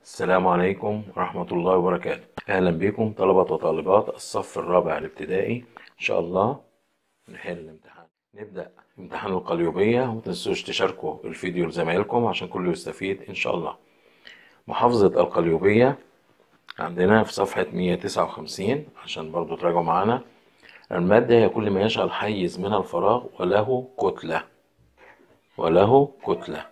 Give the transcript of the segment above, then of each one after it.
السلام عليكم ورحمة الله وبركاته. أهلا بكم طلبة وطالبات الصف الرابع الابتدائي. إن شاء الله نحل الامتحان. نبدأ امتحان القليوبية، ومتنسوش تشاركوا الفيديو لزمايلكم عشان كله يستفيد إن شاء الله. محافظة القليوبية عندنا في صفحة 159 عشان برضو تراجعوا معانا. المادة هي كل ما يشغل حيز من الفراغ وله كتلة.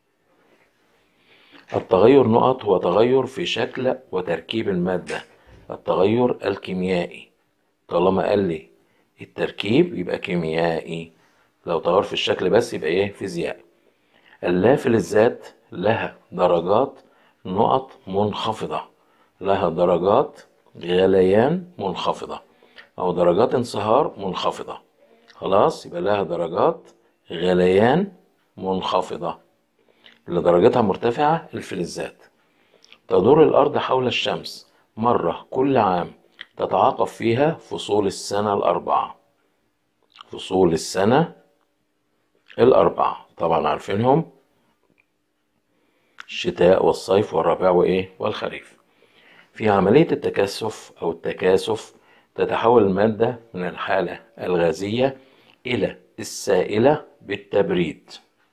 التغير نقط هو تغير في شكل وتركيب المادة، التغير الكيميائي. طالما قال لي التركيب يبقى كيميائي، لو تغير في الشكل بس يبقى ايه؟ فيزيائي. اللافلزات لها درجات نقط منخفضة، لها درجات غليان منخفضة او درجات انصهار منخفضة. خلاص، يبقى لها درجات غليان منخفضة. اللي درجتها مرتفعة الفلزات. تدور الأرض حول الشمس مرة كل عام، تتعاقب فيها فصول السنة الأربعة. فصول السنة الأربعة طبعا عارفينهم: الشتاء والصيف والربيع والخريف. في عملية التكثف أو التكاثف تتحول المادة من الحالة الغازية إلى السائلة بالتبريد.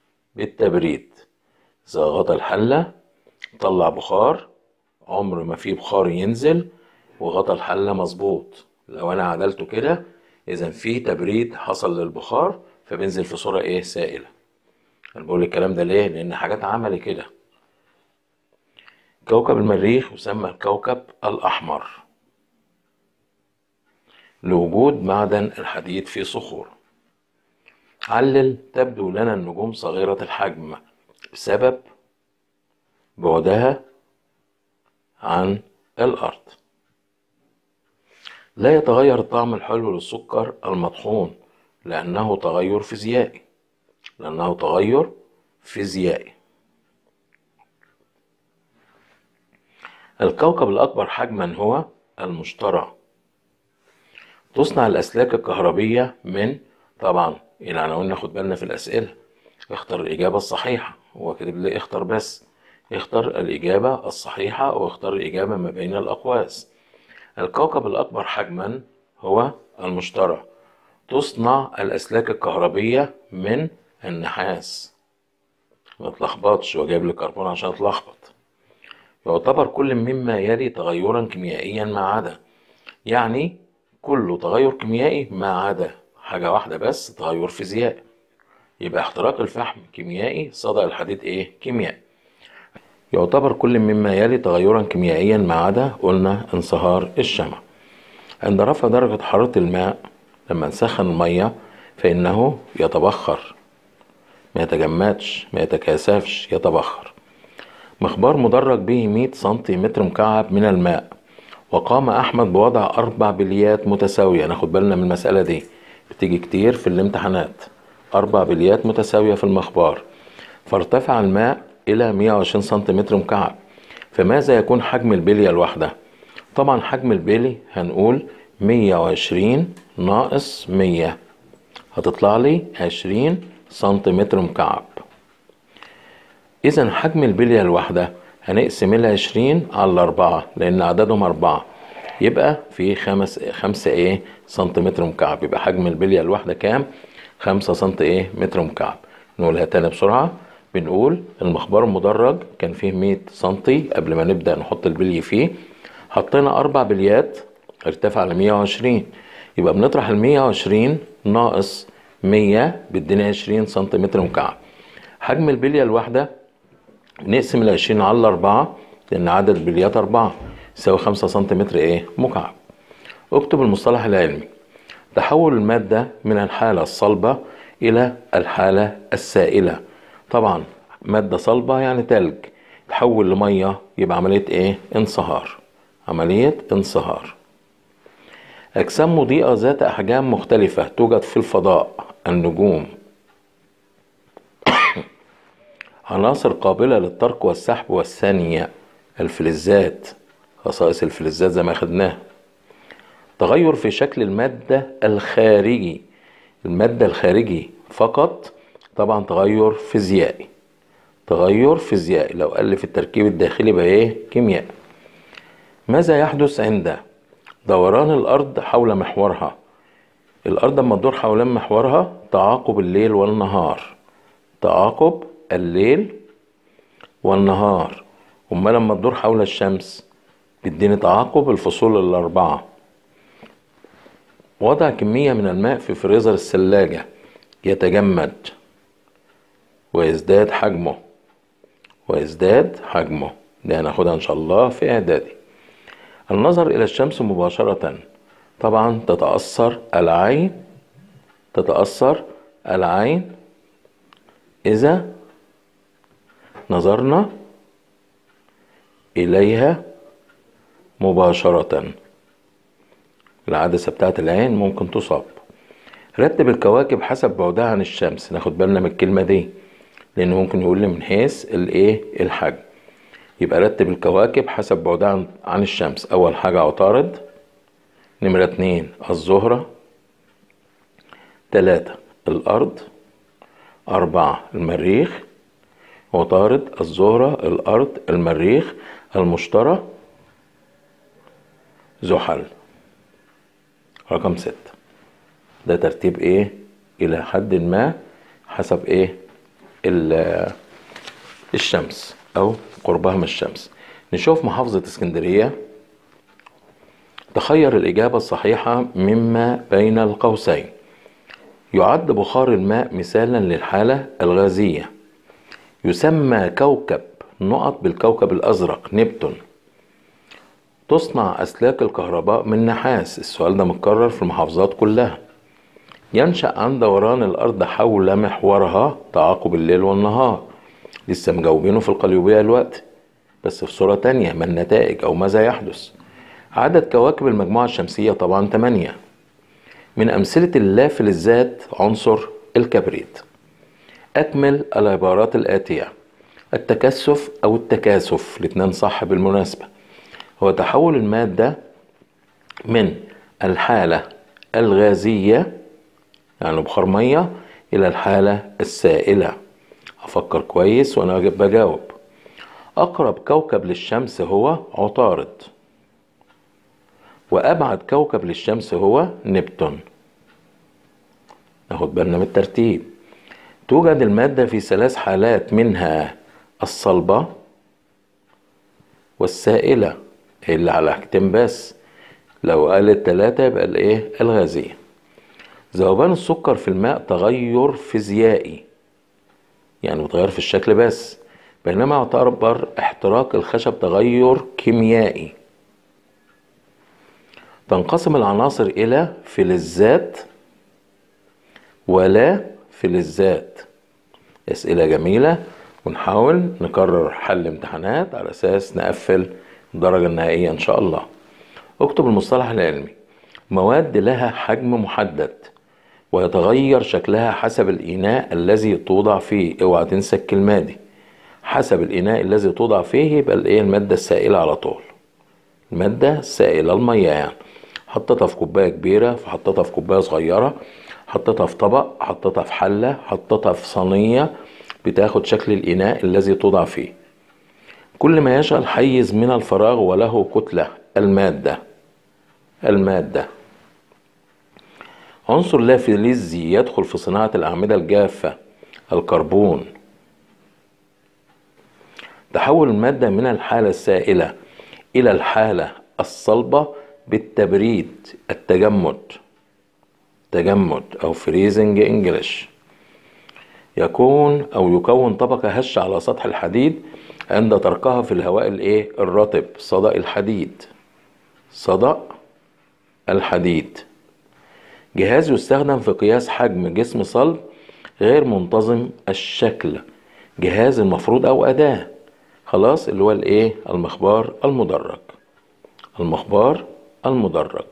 إذا غطى الحلة طلع بخار، عمر ما في بخار ينزل وغطى الحلة مظبوط. لو أنا عدلته كده إذا في تبريد حصل للبخار، فبينزل في صورة سائلة. أنا بقول الكلام ده ليه؟ لأن حاجات عملي كده. كوكب المريخ يسمى الكوكب الأحمر لوجود معدن الحديد في صخور. علل: تبدو لنا النجوم صغيرة الحجم بسبب بعدها عن الأرض. لا يتغير الطعم الحلو للسكر المطحون لأنه تغير فيزيائي. الكوكب الأكبر حجما هو المشتري. تصنع الأسلاك الكهربية من، طبعا العناوين ناخد بالنا في الأسئلة. اختر الإجابة الصحيحة. هو كاتب لي اختر بس، اختر الإجابة الصحيحة واختر الإجابة ما بين الأقواس. الكوكب الأكبر حجما هو المشتري. تصنع الأسلاك الكهربية من النحاس. ما تلخبطش وجايب لي كربون عشان اتلخبط. يعتبر كل مما يلي تغيرا كيميائيا ما عدا، يعني كله تغير كيميائي ما عدا حاجة واحدة بس، تغير فيزيائي. يبقى احتراق الفحم كيميائي، صدأ الحديد كيميائي. يعتبر كل مما يلي تغيرا كيميائيا ما عدا، قلنا انصهار الشمع. عند رفع درجة حرارة الماء، لما نسخن المية فإنه يتبخر، ما يتجمدش ما يتكاثفش، يتبخر. مخبار مدرج به 100 سنتيمتر مكعب من الماء، وقام أحمد بوضع 4 بليات متساوية. ناخد بالنا من المسألة دي، بتيجي كتير في الامتحانات. 4 بليات متساوية في المخبار، فارتفع الماء إلى 120 سنتيمتر مكعب. فماذا يكون حجم البلية الواحدة؟ طبعا حجم البلي هنقول 120 ناقص 100، هتطلع لي 20 سنتيمتر مكعب. إذا حجم البلية الواحدة هنقسم ال20 على 4 لأن عددهم 4، يبقى في 5 سنتيمتر مكعب. يبقى حجم البلية الواحدة كام؟ 5 سنتيمتر مكعب. نقولها تاني بسرعة. بنقول المخبار المدرج كان فيه 100 سنتي قبل ما نبدأ نحط البلي فيه. حطينا 4 بليات ارتفع ل 120، يبقى بنطرح 120 ناقص 100 بيدينا 20 سنتيمتر مكعب. حجم البلية الواحدة نقسم 20 على 4 لأن عدد البليات 4 يساوي 5 سنتيمتر مكعب. اكتب المصطلح العلمي: تحول المادة من الحالة الصلبة إلى الحالة السائلة. طبعا مادة صلبة يعني تلج، تحول لمية يبقى عملية انصهار. أجسام مضيئة ذات أحجام مختلفة توجد في الفضاء: النجوم. عناصر قابلة للطرق والسحب والثانية: الفلزات. خصائص الفلزات زي ما أخدناها. تغير في شكل المادة الخارجي فقط، طبعا تغير فيزيائي. تغير فيزيائي. لو قال لي في التركيب الداخلي يبقى ايه؟ كيمياء. ماذا يحدث عند دوران الأرض حول محورها؟ الأرض لما تدور حوالين محورها تعاقب الليل والنهار. تعاقب الليل والنهار. أما لما تدور حول الشمس بيديني تعاقب الفصول الأربعة. وضع كمية من الماء في فريزر الثلاجة يتجمد ويزداد حجمه ده هناخدها إن شاء الله في إعدادي. النظر إلى الشمس مباشرة، طبعا تتأثر العين إذا نظرنا إليها مباشرة. العدسة بتاعت العين ممكن تصاب. رتب الكواكب حسب بعدها عن الشمس. ناخد بالنا من الكلمة دي لأنه ممكن يقول لي من حيث الحجم. يبقى رتب الكواكب حسب بعدها عن الشمس. أول حاجة عطارد، نمرة 2 الزهرة، 3 الأرض، 4 المريخ. عطارد، الزهرة، الأرض، المريخ، المشتري، زحل. رقم 6 ده ترتيب إلى حد ما حسب الشمس أو قربها من الشمس. نشوف محافظة اسكندرية. تخير الإجابة الصحيحة مما بين القوسين. يعد بخار الماء مثالا للحالة الغازية. يسمى كوكب بالكوكب الأزرق نبتون. تصنع أسلاك الكهرباء من نحاس. السؤال ده متكرر في المحافظات كلها. ينشأ عن دوران الأرض حول محورها تعاقب الليل والنهار. لسه مجاوبينه في القليوبية الوقت بس في صورة تانية. ما النتائج أو ماذا يحدث؟ عدد كواكب المجموعة الشمسية طبعا 8. من أمثلة اللافلزات عنصر الكبريت. أكمل العبارات الآتية. التكثف أو التكاثف، الاتنين صح بالمناسبة، هو تحول المادة من الحالة الغازية يعني بخار مية إلى الحالة السائلة. أفكر كويس وأنا بجاوب. أقرب كوكب للشمس هو عطارد، وأبعد كوكب للشمس هو نبتون. ناخد بالنا من الترتيب. توجد المادة في 3 حالات، منها الصلبة والسائلة اللي على حاجتين بس. لو قالت 3 يبقى الغازية. ذوبان السكر في الماء تغير فيزيائي يعني متغير في الشكل بس، بينما يعتبر احتراق الخشب تغير كيميائي. تنقسم العناصر إلى فلزات ولا فلزات. أسئلة جميلة ونحاول نكرر حل امتحانات على أساس نقفل الدرجة النهائية إن شاء الله. اكتب المصطلح العلمي. مواد لها حجم محدد ويتغير شكلها حسب الإناء الذي توضع فيه. اوعى تنسى الكلمة دي. حسب الإناء الذي توضع فيه يبقى المادة السائلة على طول. المادة السائلة المية يعني. حطيتها في كوباية كبيرة، فحطيتها في كوباية صغيرة، حطيتها في طبق، حطيتها في حلة، حطيتها في صينية، بتاخد شكل الإناء الذي توضع فيه. كل ما يشغل حيز من الفراغ وله كتلة. المادة. عنصر لا فلزي يدخل في صناعة الأعمدة الجافة. الكربون. تحول المادة من الحالة السائلة إلى الحالة الصلبة بالتبريد. التجمد أو فريزنج إنجليش. يكون طبقة هشة على سطح الحديد عند تركها في الهواء الرطب. صدأ الحديد. جهاز يستخدم في قياس حجم جسم صلب غير منتظم الشكل. جهاز المفروض أو أداة. خلاص اللي هو المخبار المدرج.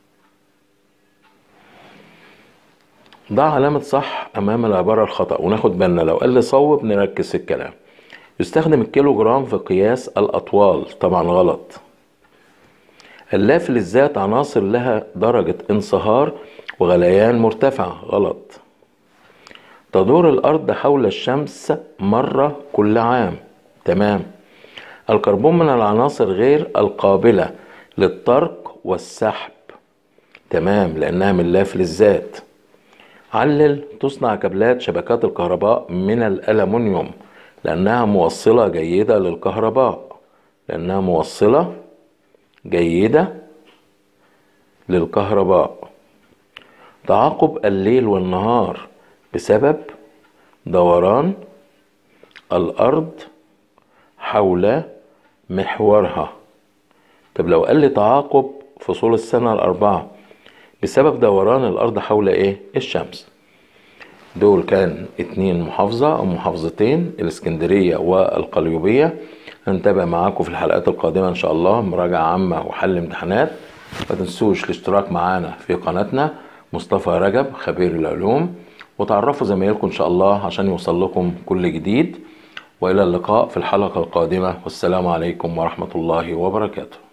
ضع علامة صح أمام العبارة الخطأ وناخد بالنا لو قال لي صوب نركز في الكلام. يستخدم الكيلو جرام في قياس الأطوال. طبعا غلط. اللافلزات عناصر لها درجة انصهار وغليان مرتفع. غلط. تدور الأرض حول الشمس مرة كل عام. تمام. الكربون من العناصر غير القابلة للطرق والسحب. تمام، لأنها من لا فلزات. علل. تصنع كابلات شبكات الكهرباء من الألمنيوم لأنها موصلة جيدة للكهرباء. لأنها موصلة جيدة للكهرباء. تعاقب الليل والنهار بسبب دوران الأرض حول محورها. طب لو قال لي تعاقب فصول السنة الأربعة بسبب دوران الأرض حول إيه؟ الشمس. دول كان 2 محافظة أو محافظتين، الإسكندرية والقليوبية. هنتابع معاكم في الحلقات القادمة إن شاء الله مراجعة عامة وحل امتحانات. ما تنسوش الاشتراك معانا في قناتنا مصطفى رجب خبير العلوم، وتعرفوا زمايلكم إن شاء الله عشان يوصل لكم كل جديد. وإلى اللقاء في الحلقة القادمة، والسلام عليكم ورحمة الله وبركاته.